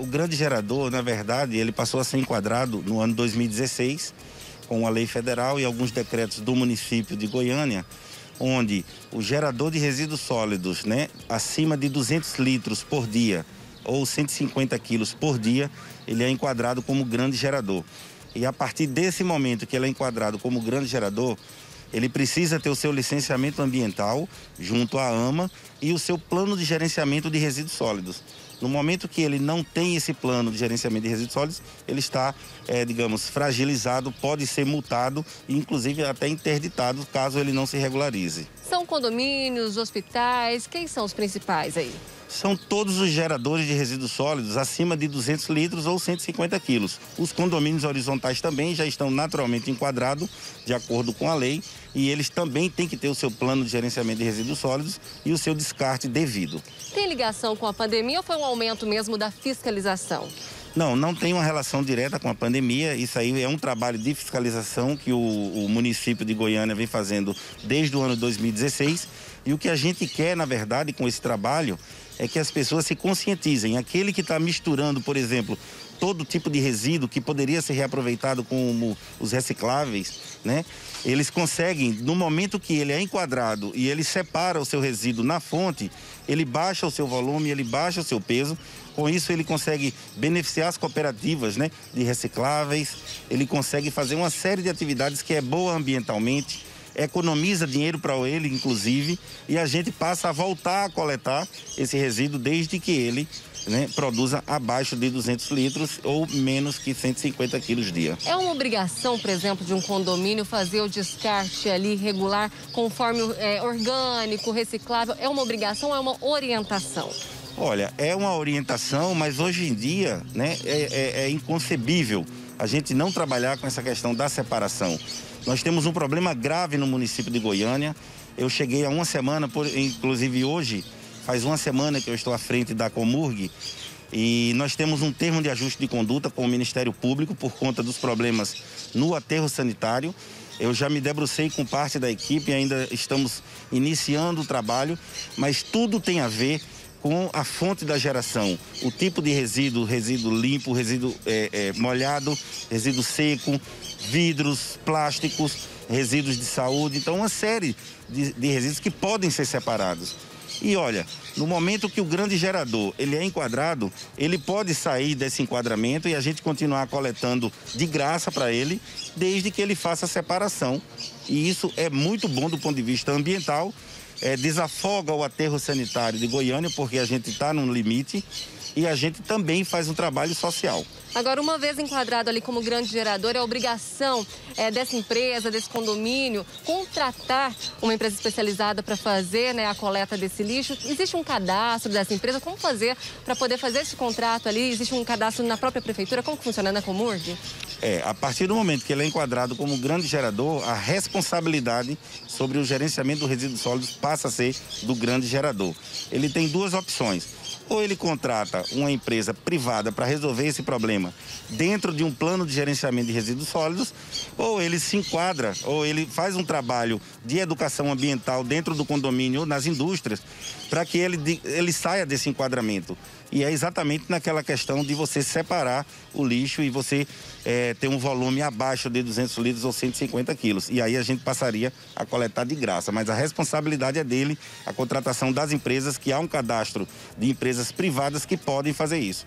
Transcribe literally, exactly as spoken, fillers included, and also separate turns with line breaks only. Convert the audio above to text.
grande gerador, na verdade, ele passou a ser enquadrado no ano dois mil e dezesseis, com a lei federal e alguns decretos do município de Goiânia, onde o gerador de resíduos sólidos, né, acima de duzentos litros por dia ou cento e cinquenta quilos por dia, ele é enquadrado como grande gerador. E a partir desse momento que ele é enquadrado como grande gerador, ele precisa ter o seu licenciamento ambiental junto à AMA e o seu plano de gerenciamento de resíduos sólidos. No momento que ele não tem esse plano de gerenciamento de resíduos sólidos, ele está, é, digamos, fragilizado, pode ser multado e inclusive até interditado caso ele não se regularize.
São condomínios, hospitais, quem são os principais aí?
São todos os geradores de resíduos sólidos acima de duzentos litros ou cento e cinquenta quilos. Os condomínios horizontais também já estão naturalmente enquadrados de acordo com a lei e eles também têm que ter o seu plano de gerenciamento de resíduos sólidos e o seu descarte devido.
Tem ligação com a pandemia ou foi um aumento mesmo da fiscalização?
Não, não tem uma relação direta com a pandemia. Isso aí é um trabalho de fiscalização que o, o município de Goiânia vem fazendo desde o ano dois mil e dezesseis. E o que a gente quer, na verdade, com esse trabalho é que as pessoas se conscientizem. Aquele que está misturando, por exemplo, todo tipo de resíduo que poderia ser reaproveitado como os recicláveis, né? Eles conseguem, no momento que ele é enquadrado e ele separa o seu resíduo na fonte, ele baixa o seu volume, ele baixa o seu peso. Com isso ele consegue beneficiar as cooperativas, né, de recicláveis, ele consegue fazer uma série de atividades que é boa ambientalmente, economiza dinheiro para ele, inclusive, e a gente passa a voltar a coletar esse resíduo desde que ele, né, produza abaixo de duzentos litros ou menos que cento e cinquenta quilos dia.
É uma obrigação, por exemplo, de um condomínio fazer o descarte ali regular conforme é, orgânico, reciclável? É uma obrigação ou é uma orientação?
Olha, é uma orientação, mas hoje em dia, né, é, é, é inconcebível a gente não trabalhar com essa questão da separação. Nós temos um problema grave no município de Goiânia. Eu cheguei há uma semana, por, inclusive hoje, faz uma semana que eu estou à frente da Comurg, e nós temos um termo de ajuste de conduta com o Ministério Público por conta dos problemas no aterro sanitário. Eu já me debrucei com parte da equipe, ainda estamos iniciando o trabalho, mas tudo tem a ver com a fonte da geração, o tipo de resíduo, resíduo limpo, resíduo é, é, molhado, resíduo seco, vidros, plásticos, resíduos de saúde. Então, uma série de, de resíduos que podem ser separados. E olha, no momento que o grande gerador ele é enquadrado, ele pode sair desse enquadramento e a gente continuar coletando de graça para ele, desde que ele faça a separação. E isso é muito bom do ponto de vista ambiental. É, desafoga o aterro sanitário de Goiânia, porque a gente está num limite e a gente também faz um trabalho social.
Agora, uma vez enquadrado ali como grande gerador, é obrigação é, dessa empresa, desse condomínio, contratar uma empresa especializada para fazer, né, a coleta desse lixo? Existe um cadastro dessa empresa? Como fazer para poder fazer esse contrato ali? Existe um cadastro na própria prefeitura? Como que funciona na Comurg?
É, a partir do momento que ele é enquadrado como grande gerador, a responsabilidade sobre o gerenciamento dos resíduos sólidos passa a ser do grande gerador. Ele tem duas opções. Ou ele contrata uma empresa privada para resolver esse problema dentro de um plano de gerenciamento de resíduos sólidos, ou ele se enquadra, ou ele faz um trabalho de educação ambiental dentro do condomínio ou nas indústrias, para que ele, ele saia desse enquadramento. E é exatamente naquela questão de você separar o lixo e você é, ter um volume abaixo de duzentos litros ou cento e cinquenta quilos. E aí a gente passaria a coletar de graça. Mas a responsabilidade é dele, a contratação das empresas, que há um cadastro de empresas privadas que podem fazer isso.